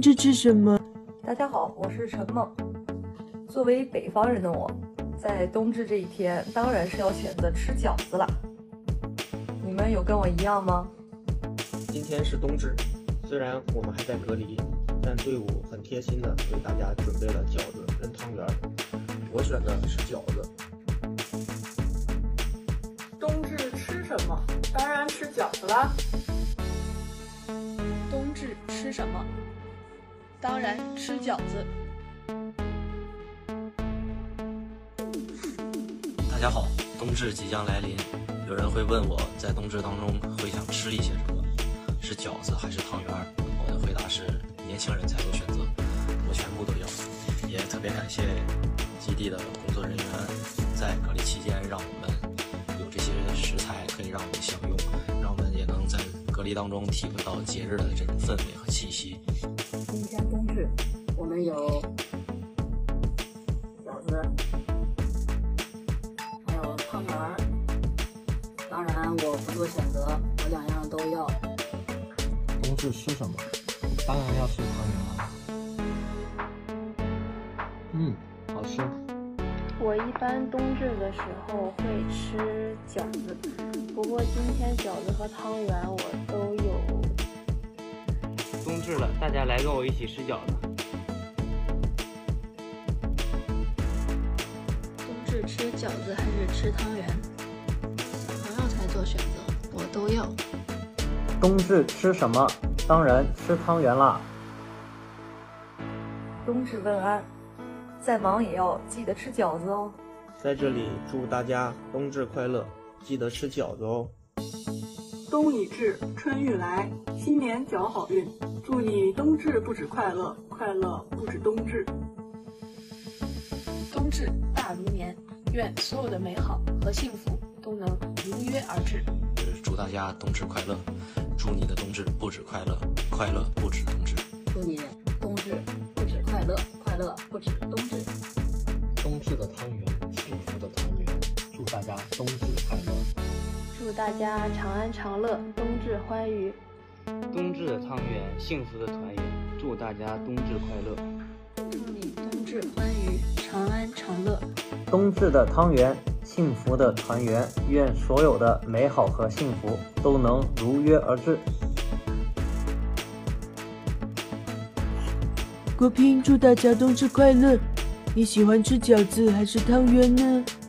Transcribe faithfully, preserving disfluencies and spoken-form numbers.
至吃什么？ 大家好，我是陈梦。作为北方人的我，在冬至这一天，当然是要选择吃饺子了。你们有跟我一样吗？ 今天是冬至，虽然我们还在隔离，但队伍很贴心的为大家准备了饺子跟汤圆。我选的是饺子。 冬至吃什么？当然吃饺子啦。 冬至吃什么？当然吃饺子。 大家好，冬至即将来临，有人会问我在冬至当中会想吃一些什么，是饺子还是汤圆？我的回答是年轻人才做选择，我全部都要。也特别感谢基地的工作人员在隔离期间让我们有这些食材可以让我们享用，让我们也能在隔离当中体会到节日的这种氛围和气息。 今天冬至，我们有饺子，还有汤圆儿。当然我不做选择，我两样都要。 冬至吃什么？当然要吃汤圆了。嗯，好吃。 我一般冬至的时候会吃饺子，不过今天饺子和汤圆我都有。 冬至了，大家来跟我一起吃饺子。 冬至吃饺子还是吃汤圆？小朋友才做选择，我都要。 冬至吃什么？当然吃汤圆啦。 冬至问安，再忙也要记得吃饺子哦。 在这里祝大家冬至快乐，记得吃饺子哦。 冬已至，春欲来，新年脚好运，祝你冬至不止快乐，快乐不止冬至。 冬至大如年，愿所有的美好和幸福都能如约而至。 祝大家冬至快乐，祝你的冬至不止快乐，快乐不止冬至。 祝你冬至不止快乐，快乐不止冬至。 冬至的汤圆，幸福的团圆，祝大家冬至快乐。 祝大家长安长乐，冬至欢愉。 冬至的汤圆，幸福的团圆，祝大家冬至快乐。 祝你冬至欢愉，长安长乐。 冬至的汤圆，幸福的团圆，愿所有的美好和幸福都能如约而至。 国平祝大家冬至快乐。你喜欢吃饺子还是汤圆呢？